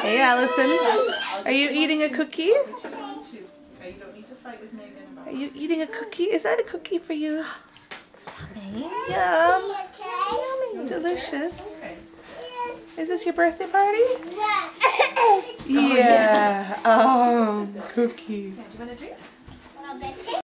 Hey, Allison. Are you eating a cookie? Are you eating a cookie? Is that a cookie for you? Yum. Delicious. Is this your birthday party? Yeah. Cookie. Do you want a drink?